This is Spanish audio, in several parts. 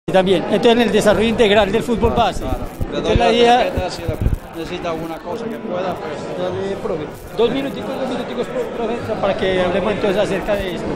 También, entonces en el desarrollo integral del fútbol base. Claro. Entonces la idea... Si necesita alguna cosa que pueda, pues... Dale, profe. Dos minuticos, profe, para que hablemos entonces acerca de esto.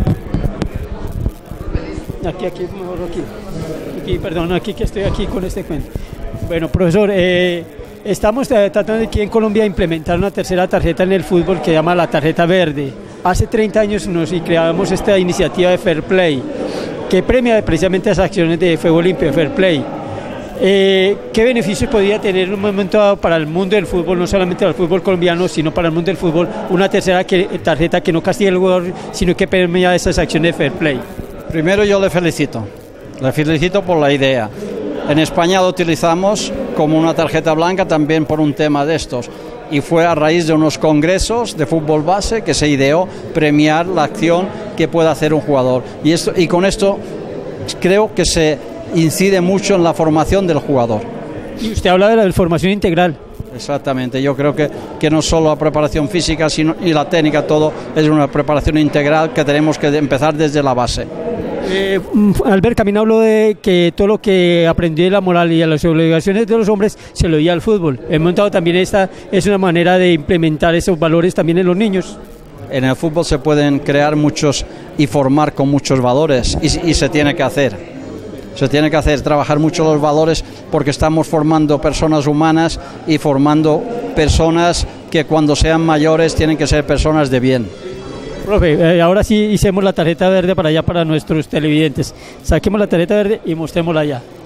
Aquí, mejor aquí que estoy aquí con este cuento. Bueno, profesor, estamos tratando aquí en Colombia de implementar una tercera tarjeta en el fútbol que se llama la tarjeta verde. Hace 30 años creamos esta iniciativa de Fair Play, que premia precisamente las acciones de Fuego Limpio, Fair Play. ¿Qué beneficios podría tener en un momento dado para el mundo del fútbol, no solamente para el fútbol colombiano, sino para el mundo del fútbol, una tercera tarjeta que no castigue al jugador, sino que premia esas acciones de Fair Play? Primero yo le felicito por la idea. En España lo utilizamos como una tarjeta blanca también por un tema de estos, y fue a raíz de unos congresos de fútbol base que se ideó premiar la acción que pueda hacer un jugador, y con esto creo que se incide mucho en la formación del jugador. Y usted habla de la formación integral. Exactamente, yo creo que no solo la preparación física y la técnica, todo es una preparación integral que tenemos que empezar desde la base. Albert Camino habló de que todo lo que aprendió de la moral y de las obligaciones de los hombres se lo dio al fútbol. He montado también esta es una manera de implementar esos valores también en los niños. En el fútbol se pueden crear muchos y formar con muchos valores y se tiene que hacer. Se tiene que hacer trabajar mucho los valores porque estamos formando personas humanas y formando personas que cuando sean mayores tienen que ser personas de bien. Profe, ahora sí hicimos la tarjeta verde para allá para nuestros televidentes. Saquemos la tarjeta verde y mostrémosla allá.